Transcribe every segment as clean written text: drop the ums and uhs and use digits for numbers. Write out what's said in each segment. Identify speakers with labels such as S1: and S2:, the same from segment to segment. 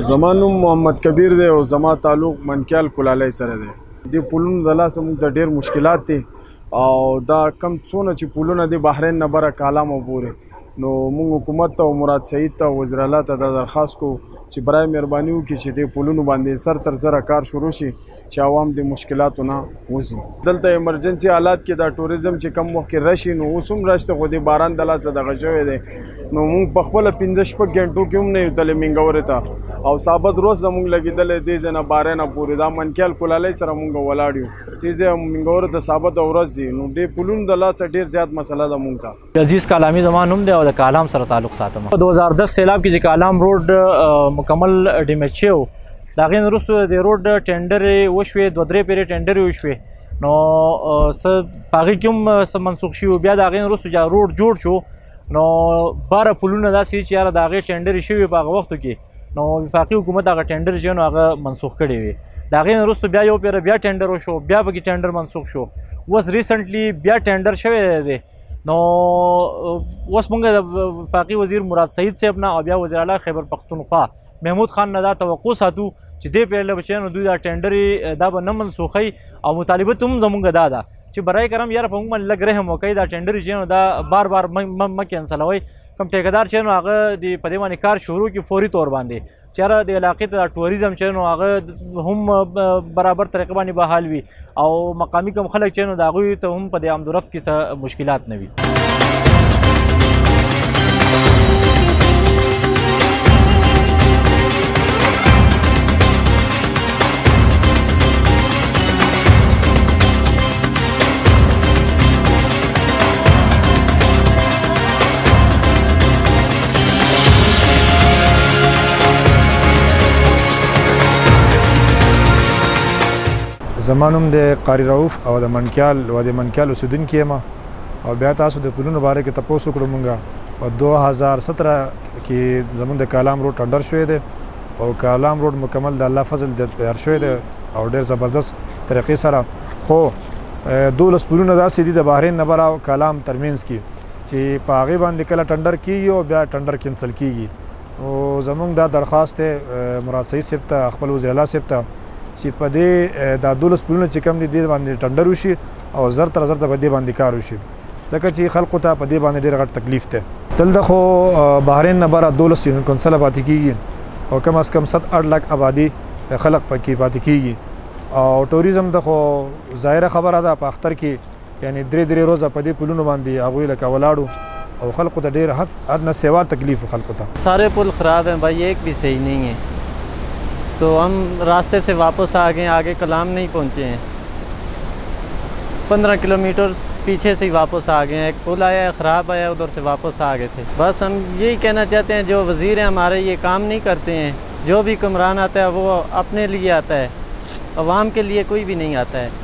S1: زما نوم محمد کبیر دی او زما تعلق منکیال کلالۍ سره دی. دې پلونو د لاسه موږ ته ډېر مشکلات دي او دا کم څونه چې پلونه دي بحرین نه بره کالامو پورې، نو موږ حکومت ته او مراد سعید ته او وزیر اعلی ته دا درخواست کو چې برای مهرباني وکړي چې دې پلونو باندې سر تر سره کار شروع شي چې عوام د مشکلاتو نه وځي. دلته ایمرجنسي حالات کې دا ټوریزم چې کم وخت کې راشي نو اوس هم راشته، خو د باران د لاسه دغه شوی دی نو موږ په خپله 15-16 غنټو کې هم نه یو تللی منګورې ته او ثابت روز زموږ لګېدلی دې ځای نه بارې نه پورې دا منکیال کلالۍ سره موږ ولاړ یو. دې ځای منګورې ته ثابت ورځ دي نو دې پلونو د لاسه ډېر زیات مسله ده موږ ته.
S2: عزیز کالامي زما نوم دی او د کالام سره تعلق ساتم. 2010 سیلاب کې چې کالام روډ مکمل ډیمیج شوی و، د هغې نه وروسته د روډ ټینډرې وشوې، 2-3 پیرې ټینډرې وشوې نو څه په هغې کې هم څه منسوخ شوي و. بیا د هغې نه وروسته چې روډ جوړ شو نو 12 پلونه داسې چې یاره د هغې ټینډرې شوي په هغه وختو کې نو وفاقي حکومت هغه ټینډر چې نو هغه منسوخ کړی وي. د هغې نه وروسته بیا یو پیره بیا ټینډر وشو، بیا پکې ټینډر منسوخ شو، اوس ریسنټلی بیا ټینډر شوی دی نو اوس موږ د وفاقي وزیر مراد سعید صاحب نه او بیا وزیر اعلی خیبر پختونخوا محمود خان نه دا توقع ساتو چې دې پیرله به چې نو دوی دا ټینډرې دا به نه منسوخوي او مطالبه هم زموږ دا ده چې برای کرم یاره په موږ باندې لږ رحم وکړئ، دا ټینډرې چې نو دا بار بار مه کینسلوئ. کوم ټیکدار چې نو هغه د په دې باندې کار شروع کړي فوري طور باندې چې یاره د علاقې ته ټوریزم چې نو هغه هم برابر طریقه باندې بحال وي او مقامي کوم خلک چې نو د هغوی ته هم په دې آمد و رفت کې څه مشکلات نه وي.
S3: زما نوم د قاری رؤف او د منکیال اوسیدونکی یم او بیا تاسو د پلونو باره کې تپوس وکړو. مونږ په 2017 کې زموږ د کالام روډ ټنډر شوی دی او کالام روډ مکمل د الله فضل د تیار شوی دی او ډېر زبردست طریقې سره، خو 12 پلونه داسې دي د بحرین نه بره او کالام ترمنځ کې چې په هغې باندې کله ټنډر کېږي او بیا ټنډر کینسل کېږي. نو زموږ دا درخواست دی مراد سعید صاحب ته، خپل وزیر اعلی صاحب ته چې په دې دا 12 پلونه چې کوم دي دې باندې ټنډر وشي او زر تر زر ته په دې باندې کار وشي، ځکه چې خلکو ته په دې باندې ډېر غټ تکلیف دی. دلته خو بحرین نه بره 12 یونین کونسله پاتې کېږي او کم از کم 7-8 لک آبادي خلک پکې پاتې کېږي او ټوریزم ته خو ظاهره خبره ده په اختر کې یعنی 3 روزه په دې پلونو باندې هغوی لکه ولاړو او خلکو ته ډېر حد نه سوا تکلیف خلکو ته.
S4: سارے پل خراب ہیں بھائی، ایک بھی صحیح نہیں ہے تو ہم راستے سے واپس آ گئے، آگے کلام نہیں پہنچے ہیں، 15 کلومیٹر پیچھے سے ہی واپس آ گئے ہیں. ایک پل آیا ہے خراب آیا، ادھر سے واپس آ گئے تھے. بس ہم یہی کہنا چاہتے ہیں جو وزیر ہیں ہمارے یہ کام نہیں کرتے ہیں، جو بھی حکمران آتا ہے وہ اپنے لیے آتا ہے، عوام کے لیے کوئی بھی نہیں آتا ہے.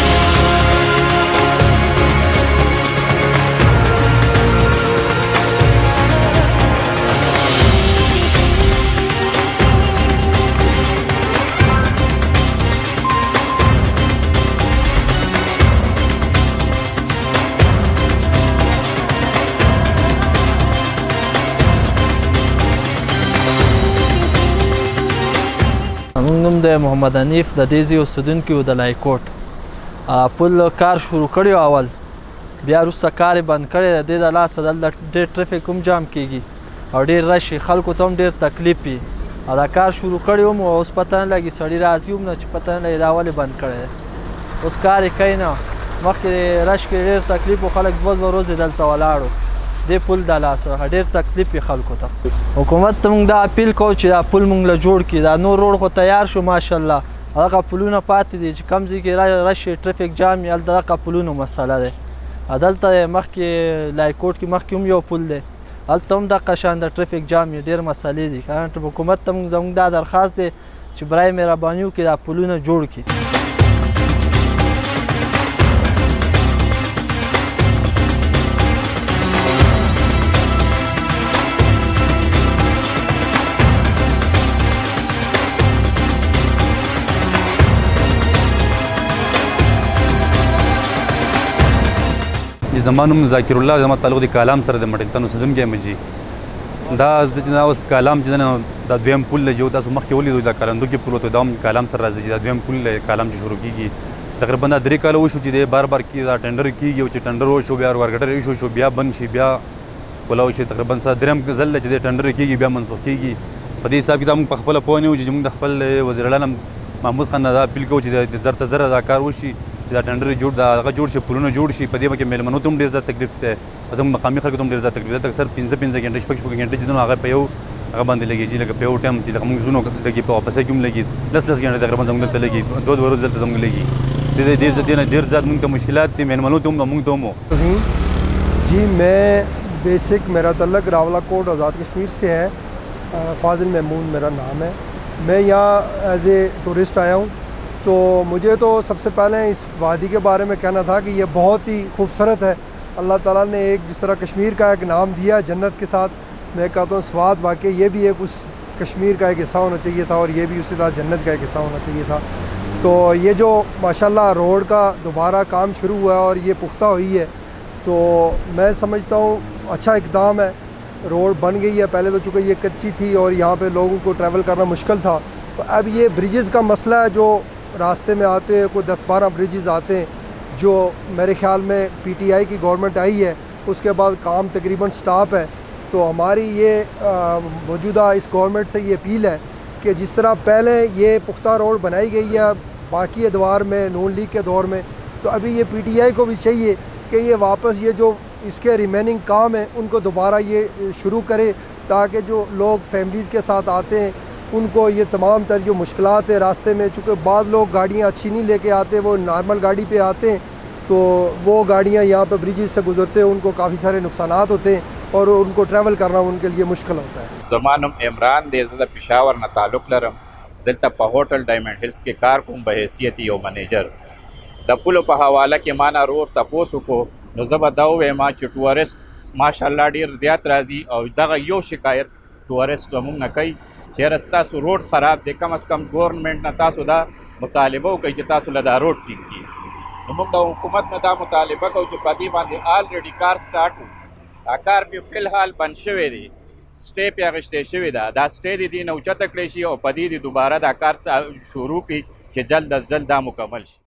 S2: نوم د محمد حنیف د دې ځای اوسېدونکی و د لایکوټ. پل کار شروع کړی اول، بیا وروسته کار یې بند کړی د دې د لاسه دلته ډېر ټرافیک هم جام کېږي او ډېر رش وي، خلکو ته هم ډېر تکلیف وي او دا کار شروع کړی هم اوس پته نه لګي، سړي راځي هم نه چې پته نه لګي دا ولې بند کړی دی. اوس کار یې کوي نه، مخکې رش کې ډېر تکلیف و، خلک 2 ورځې دلته ولاړو دې پل د لاسه ډېر تکلیف وي خلکو ته. حکومت ته موږ دا اپیل کوو چې دا پل موږ له جوړ کړي، دا نور روډ خو تیار شو ماشاءالله، هغه پلونه پاتې دي چې کوم ځای کې رش ټرافیک جام وي هلته دغه پلونو مسله دی. دلته مخکې لایکوټ کې مخکې هم یو پل دی، هلته هم دغه شان د ټرافیک جام وي، ډېر مسلې دي. حکومت ته زموږ دا درخواست دی چې برای مهرباني وکړي دا پلونه جوړ کړي.
S5: زما نوم ذاکر الله، زما تعلق د کالام سره د مټلتن اوسېدونکی یم. جي دا اوس کالام چې دا دویم پل دی چې تاسو مخکې ولیدو دا کارندوکي پل ته دا هم کالام سره راځي چې دا دویم پل دی کالام چې شروع کېږي تقریبا دا 3 کاله وشو چې دی بار کېږي دا ټنډر کېږي او چې ټنډر وشو بیا ورګډر ایشو شو بیا بند شي بیا ولاو شي تقریبا دریم ځل چې دی ټنډر کېږي بیا منسوخ کېږي په دې حساب کې دا موږ په خپله پوه نه یو چې موږ د خپل وزیر اعلی محمود خان نه دا اپیل کوو چې د زر ته زره دا کار وشي چې دا ټنډر جوړ دا هغه جوړ شي پلونه جوړ شي په دې کې میلمنو ته هم ډېر زیات تکلیف دی او د مقامي خلکو ته هم ډېر زیات تکلیف دی اکثر 15 غنټې شپږ غنټې چې هغه په یو هغه باندې لګېږي لکه په یو ټایم چې موږ زونو لګي په واپسې کې هم لګي 10 غنټې تقریبا زموږ دلته لګي 2 ورځې دلته زموږ لګي دې ډېر زیات موږ ته مشکلات دي میلمنو ته هم موږ ته هم
S6: जी मैं बेसिक मेरा तल्लक रावलाकोट आज़ाद कश्मीर से है फ़ाज़िल महमूद मेरा नाम है। मैं यहाँ एज़ ए टूरिस्ट आया हूँ। तो मुझे तो सबसे पहले इस वादी के बारे में कहना था कि ये बहुत ही खूबसूरत है। अल्लाह ताला ने एक जिस तरह कश्मीर का एक नाम दिया जन्नत के साथ, मैं कहता हूँ स्वात वाकई ये भी एक उस कश्मीर का एक हिस्सा होना चाहिए था और ये भी उसी तरह जन्नत का एक हिस्सा होना चाहिए था। तो ये जो माशाल्लाह रोड का दोबारा काम शुरू हुआ है और ये पुख्ता हुई है, तो मैं समझता हूँ अच्छा इकदाम है। रोड बन गई है, पहले तो चूँकि ये कच्ची थी और यहाँ पे लोगों को ट्रैवल करना मुश्किल था, तो अब ये ब्रिजेज़ का मसला है जो रास्ते में आते हैं, कोई 10-12 ब्रिजेज़ आते हैं जो मेरे ख़्याल में PTI की गवर्नमेंट आई है उसके बाद काम तकरीबन स्टॉप है। तो हमारी ये मौजूदा इस गवर्नमेंट से ये अपील है कि जिस तरह पहले ये पुख्ता रोड बनाई गई है बाकी अदवार में नून लीग के दौर में, तो अभी ये PTI को भी चाहिए कि ये वापस ये जो इसके रिमेनिंग काम है उनको दोबारा ये शुरू करे, ताकि जो लोग फैमिलीज़ के साथ आते हैं उनको ये तमाम तर जो मुश्किलात है रास्ते में, चूँकि बाद लोग गाड़ियाँ अच्छी नहीं लेके आते, वो नॉर्मल गाड़ी पे आते हैं, तो वो गाड़ियाँ यहाँ पे ब्रिजेस से गुजरते हैं उनको काफ़ी सारे नुकसानात होते हैं और उनको ट्रैवल करना उनके लिए मुश्किल होता है।
S7: ज़मानुम इमरान दे ज़दा पेशावर न ताल्लुक़ लरम दलता पे होटल डायमंड हिल्स के कारकुन बहैसियत यो मैनेजर द पुलो पे हवाला के माना रोड तपोसु को नज़ब दाव मा कि टूरिस्ट माशाल्लाह ढेर ज़्यादा राजी और दगा यो शिकायत टूरिस्ट मूंग न कई चेरस तासु रोड ख़राब दे कम अज़ कम गवर्नमेंट न तासु दा मुतालिबो कई कि तासु लदा रोड ठीक की मूंग दा हुकूमत न दा मुतालिबा को जो पदी बांधे ऑलरेडी कार स्टार्ट हो कार पे फ़िलहाल बंद शवे दी स्टे पे अगश्ते शवे दा स्टे दी न उचत क्लेशी और पदी दी दोबारा दा कार शुरू की कि जल्द अज जल्द दा मुकम्मल